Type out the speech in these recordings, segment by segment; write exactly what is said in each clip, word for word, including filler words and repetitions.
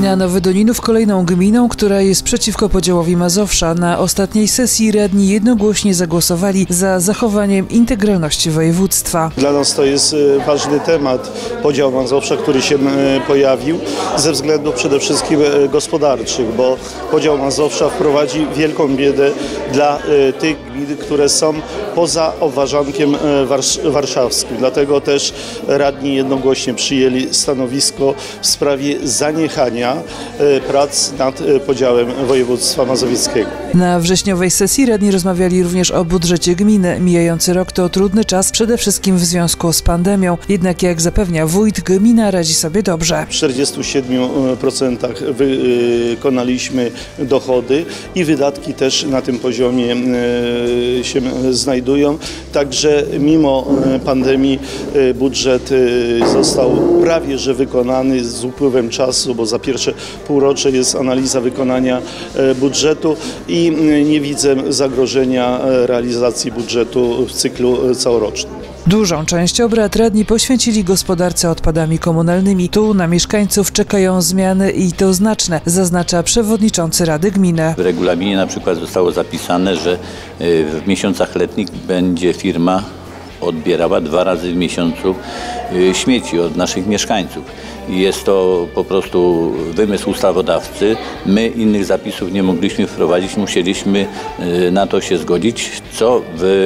Gmina Nowy Doninów kolejną gminą, która jest przeciwko podziałowi Mazowsza. Na ostatniej sesji radni jednogłośnie zagłosowali za zachowaniem integralności województwa. Dla nas to jest ważny temat, podział Mazowsza, który się pojawił ze względów przede wszystkim gospodarczych, bo podział Mazowsza wprowadzi wielką biedę dla tych gmin, które są poza obwarzankiem warszawskim. Dlatego też radni jednogłośnie przyjęli stanowisko w sprawie zaniechania prac nad podziałem województwa mazowieckiego. Na wrześniowej sesji radni rozmawiali również o budżecie gminy. Mijający rok to trudny czas, przede wszystkim w związku z pandemią. Jednak jak zapewnia wójt, gmina radzi sobie dobrze. W czterdziestu siedmiu procentach wykonaliśmy dochody i wydatki też na tym poziomie się znajdują. Także mimo pandemii budżet został prawie że wykonany z upływem czasu, bo za pierwsze półrocze jest analiza wykonania budżetu i nie widzę zagrożenia realizacji budżetu w cyklu całorocznym. Dużą część obrad radni poświęcili gospodarce odpadami komunalnymi. Tu na mieszkańców czekają zmiany i to znaczne, zaznacza przewodniczący Rady Gminy. W regulaminie na przykład zostało zapisane, że w miesiącach letnich będzie firma odbierała dwa razy w miesiącu śmieci od naszych mieszkańców. Jest to po prostu wymysł ustawodawcy. My innych zapisów nie mogliśmy wprowadzić, musieliśmy na to się zgodzić, co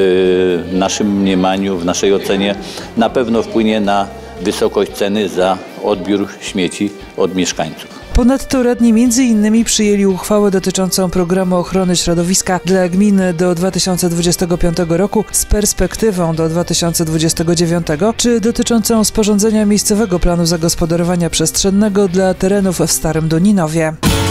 w naszym mniemaniu, w naszej ocenie na pewno wpłynie na wysokość ceny za odbiór śmieci od mieszkańców. Ponadto radni między innymi przyjęli uchwałę dotyczącą programu ochrony środowiska dla gminy do dwa tysiące dwudziestego piątego roku z perspektywą do dwa tysiące dwudziestego dziewiątego, czy dotyczącą sporządzenia miejscowego planu zagospodarowania przestrzennego dla terenów w Starym Doninowie.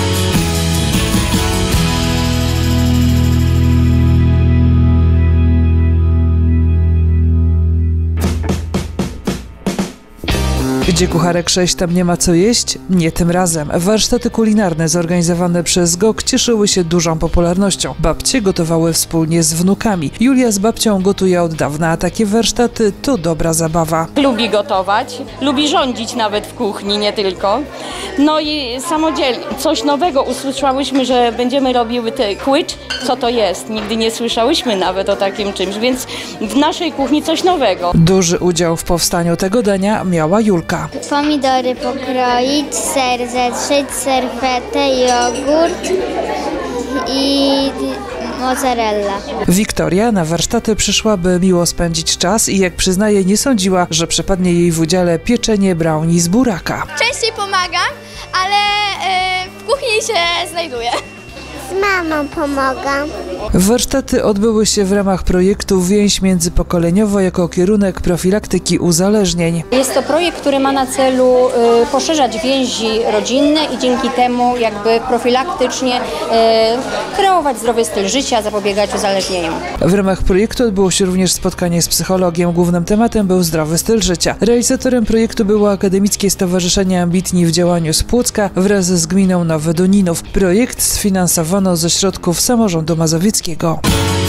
Gdzie kucharek sześć, tam nie ma co jeść? Nie tym razem. Warsztaty kulinarne zorganizowane przez G O K cieszyły się dużą popularnością. Babcie gotowały wspólnie z wnukami. Julia z babcią gotuje od dawna, a takie warsztaty to dobra zabawa. Lubi gotować, lubi rządzić nawet w kuchni, nie tylko. No i samodzielnie. Coś nowego usłyszałyśmy, że będziemy robiły te kłycz. Co to jest? Nigdy nie słyszałyśmy nawet o takim czymś, więc w naszej kuchni coś nowego. Duży udział w powstaniu tego dania miała Julka. Pomidory pokroić, ser zetrzeć, serwetę, jogurt i mozzarella. Wiktoria na warsztaty przyszła, by miło spędzić czas i jak przyznaje, nie sądziła, że przypadnie jej w udziale pieczenie brownie z buraka. Częściej pomagam, ale yy, w kuchni się znajduję. Z mamą pomagam. Warsztaty odbyły się w ramach projektu Więź Międzypokoleniowa jako kierunek profilaktyki uzależnień. Jest to projekt, który ma na celu y, poszerzać więzi rodzinne i dzięki temu jakby profilaktycznie y, kreować zdrowy styl życia, zapobiegać uzależnieniom. W ramach projektu odbyło się również spotkanie z psychologiem. Głównym tematem był zdrowy styl życia. Realizatorem projektu było Akademickie Stowarzyszenie Ambitni w Działaniu z Płocka wraz z gminą Nowy Doninów. Projekt sfinansowano ze środków samorządu mazowieckiego.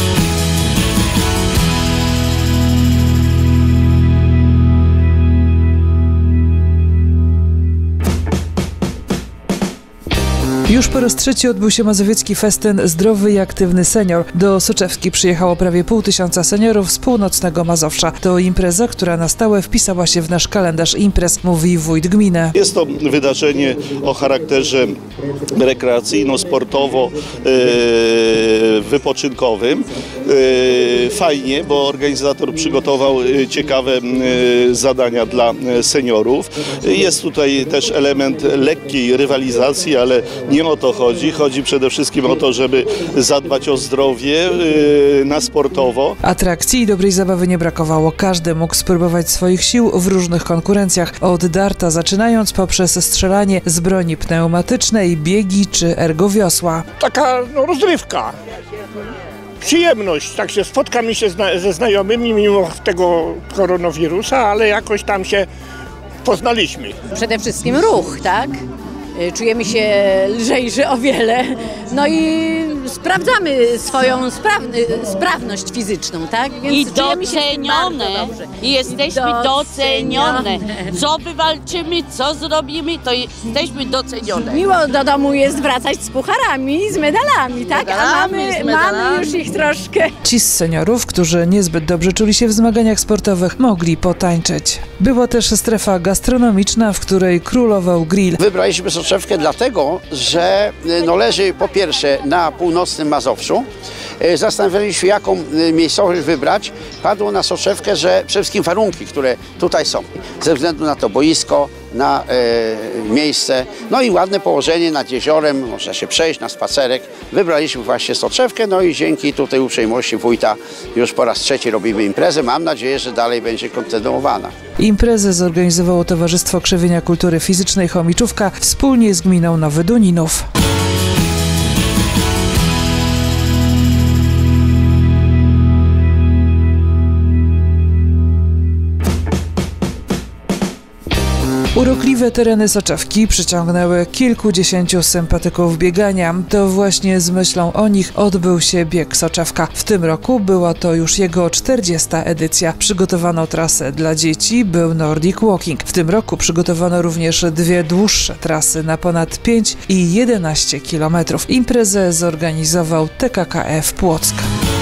Już po raz trzeci odbył się mazowiecki festyn Zdrowy i Aktywny Senior. Do Soczewki przyjechało prawie pół tysiąca seniorów z północnego Mazowsza. To impreza, która na stałe wpisała się w nasz kalendarz imprez, mówi wójt gminy. Jest to wydarzenie o charakterze rekreacyjno-sportowo-wypoczynkowym. Fajnie, bo organizator przygotował ciekawe zadania dla seniorów. Jest tutaj też element lekkiej rywalizacji, ale nie o to chodzi. Chodzi przede wszystkim o to, żeby zadbać o zdrowie na sportowo. Atrakcji i dobrej zabawy nie brakowało. Każdy mógł spróbować swoich sił w różnych konkurencjach. Od darta zaczynając poprzez strzelanie z broni pneumatycznej, biegi czy ergowiosła. Taka no, rozrywka. Przyjemność, tak się spotkam się zna ze znajomymi mimo tego koronawirusa, ale jakoś tam się poznaliśmy. Przede wszystkim ruch, tak? Czujemy się lżejszy o wiele, no i sprawdzamy swoją sprawny, sprawność fizyczną, tak? Więc I czujemy się docenione. bardzo dobrze. I jesteśmy I docenione. Co wywalczymy, co zrobimy, to jesteśmy docenione. Miło do domu jest wracać z pucharami, z medalami, tak? medalami, A mamy, z medalami. mamy już ich troszkę. Ci z seniorów, którzy niezbyt dobrze czuli się w zmaganiach sportowych, mogli potańczyć. Była też strefa gastronomiczna, w której królował grill. Wybraliśmy soczewkę dlatego, że no, leży po pierwsze na północnym Mazowszu. Zastanawialiśmy się, jaką miejscowość wybrać. Padło na soczewkę, że przede wszystkim warunki, które tutaj są. Ze względu na to boisko, na e, miejsce, no i ładne położenie nad jeziorem, można się przejść na spacerek. Wybraliśmy właśnie soczewkę, no i dzięki tutaj uprzejmości wójta już po raz trzeci robimy imprezę. Mam nadzieję, że dalej będzie kontynuowana. Imprezę zorganizowało Towarzystwo Krzewienia Kultury Fizycznej Chomiczówka wspólnie z gminą Nowy Duninów. Urokliwe tereny Soczewki przyciągnęły kilkudziesięciu sympatyków biegania. To właśnie z myślą o nich odbył się bieg Soczewka. W tym roku była to już jego czterdziesta edycja. Przygotowano trasę dla dzieci, był Nordic Walking. W tym roku przygotowano również dwie dłuższe trasy na ponad pięć i jedenaście kilometrów. Imprezę zorganizował T K K F Płock.